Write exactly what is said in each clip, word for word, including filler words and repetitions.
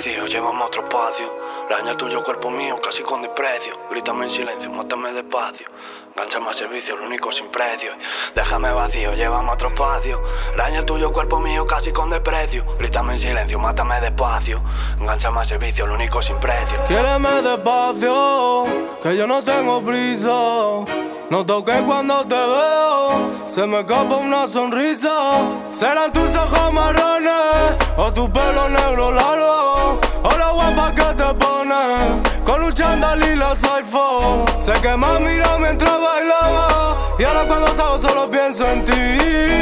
vacío, llévame a otro espacio. Daña tuyo, cuerpo mío, casi con desprecio. Grítame en silencio, mátame despacio. Gánchame a servicio, lo único sin precio. Déjame vacío, llévame a otro espacio. Daña tuyo, cuerpo mío, casi con desprecio. Grítame en silencio, mátame despacio. Gánchame a servicio, lo único sin precio. Quiéreme despacio, que yo no tengo prisa. No toques cuando te veo, se me escapa una sonrisa. Serán tus ojos marrones o tu pelo negro largo, o la guapa que te pones con un chándal y los iPhone. Sé que me has mirado mientras bailaba y ahora cuando salgo solo pienso en ti.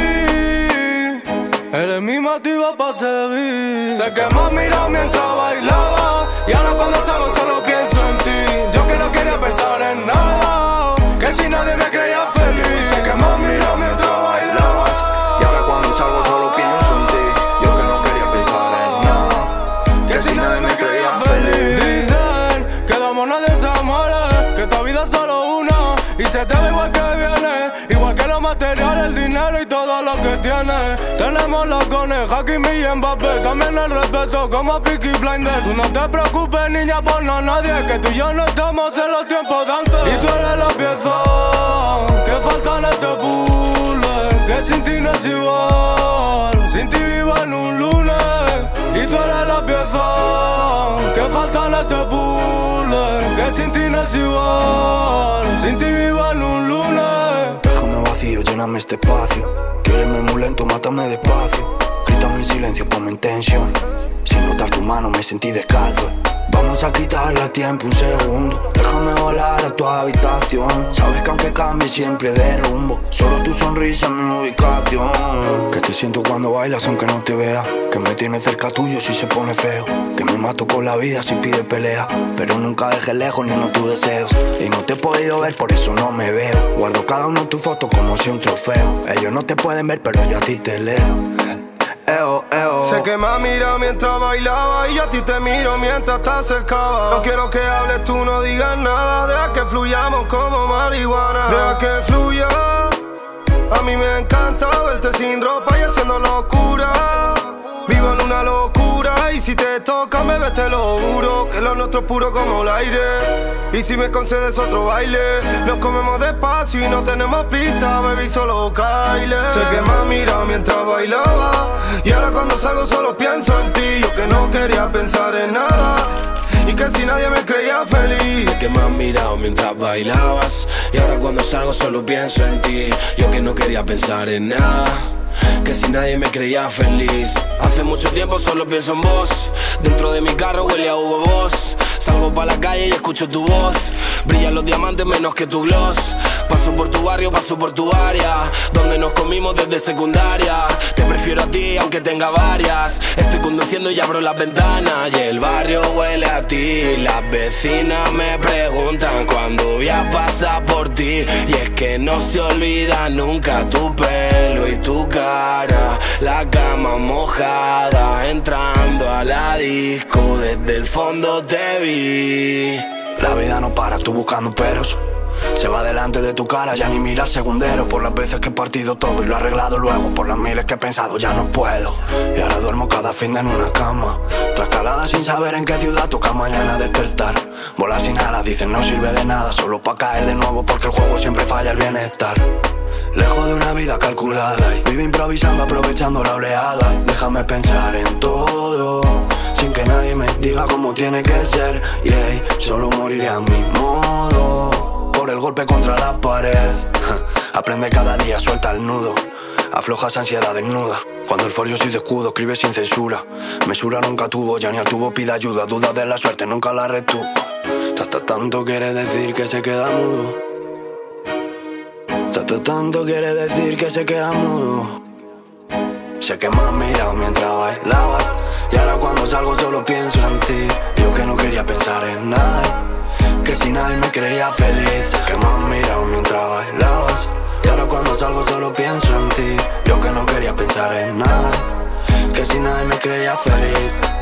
Eres mi motivo para seguir. Sé que me has mirado mientras bailaba y ahora cuando salgo solo pienso en ti. Yo que no quería pensar en nada, que si nadie me creía feliz. Sé que me has mirado mientras bailabas y ahora cuando salgo solo pienso en ti. Yo que no quería pensar en nada, que si nadie me creía feliz. Dicen que de amor nadie se muere, que esta vida es solo una y se te va igual que viene. Igual que los materiales, el dinero y todo lo que tienes. Tenemos los cones, Hakimi y Mbappé. También el respeto como Peaky Blinders. Tú no te preocupes, niña, por no nadie, que tú y yo no estamos en los tiempos de antes. Y tú eres la pieza que falta en este puzzle, que sin ti no es igual. Sin ti vivo en un lunes. Y tú eres la pieza que falta en este puzzle, que sin ti no es igual. Sin ti vivo en un lunes. Déjame vacío, lléname este espacio. Quiéreme muy lento, mátame despacio. Grítame en silencio, ponme en tensión. Sin notar tu mano me sentí descalzo. Vamos a quitarle a tiempo un segundo. Déjame volar a tu habitación. Sabes que aunque cambie siempre de rumbo, solo tu sonrisa es mi ubicación. Que te siento cuando bailas aunque no te vea, que me tienes cerca tuyo si se pone feo, que me mato con la vida si pide pelea, pero nunca dejes lejos ni uno tus deseos. Y no te he podido ver, por eso no me veo. Guardo cada uno tu foto como si un trofeo. Ellos no te pueden ver, pero yo a ti te leo. Eo, eo. Sé que me has mirado mientras bailaba y yo a ti te miro mientras te acercaba. No quiero que hables, tú no digas nada. Deja que fluyamos como marihuana. Deja que fluya. A mí me encanta verte sin ropa y haciendo locura. Vivo en una locura y si te toca me ves, te lo juro, que lo nuestro es puro como el aire. Y si me concedes otro baile, nos comemos despacio y no tenemos prisa, baby, solo caile. Sé que me has mirado mientras bailaba y ahora cuando salgo solo pienso en ti. Yo que no quería pensar en nada y que si nadie me creía feliz. Sé que me has mirado mientras bailabas y ahora cuando salgo solo pienso en ti. Yo que no quería pensar en nada, que si nadie me creía feliz. Hace mucho tiempo solo pienso en vos. Dentro de mi carro huele a Hugo Boss. Salgo pa' la calle y escucho tu voz. Brillan los diamantes menos que tu gloss. Paso por tu barrio, paso por tu área, donde nos comimos desde secundaria. Te prefiero a ti aunque tenga varias. Estoy conduciendo y abro las ventanas y el barrio huele a ti. Las vecinas me preguntan cuándo voy a pasar por ti. Y es que no se olvida nunca tu pelo y tu cara. La cama mojada, entrando a la disco, desde el fondo te vi. La vida no para, tú buscando peros. Se va delante de tu cara, ya ni mira el segundero. Por las veces que he partido todo y lo he arreglado luego, por las miles que he pensado ya no puedo. Y ahora duermo cada fin de en una cama, trascalada sin saber en qué ciudad toca mañana despertar. Volar sin alas, dicen no sirve de nada, solo pa' caer de nuevo porque el juego siempre falla el bienestar. Lejos de una vida calculada y vivo improvisando, aprovechando la oleada. Déjame pensar en todo, sin que nadie me diga cómo tiene que ser. Yeah, solo moriré a mi modo, por el golpe contra la pared. Aprende cada día, suelta el nudo, afloja esa ansiedad desnuda. Cuando el folio soy de escudo, escribe sin censura. Mesura nunca tuvo, ya ni al tubo pide ayuda. Dudas de la suerte, nunca la retuvo. Tata tanto quiere decir que se queda mudo. Tata tanto quiere decir que se queda mudo. Sé que me has mirado mientras bailabas y ahora cuando salgo solo pienso en ti. Yo que no quería pensar en nada, que si nadie me creía feliz. Sé que me has mirado mientras bailabas y ahora cuando salgo solo pienso en ti. Yo que no quería pensar en nada, que si nadie me creía feliz.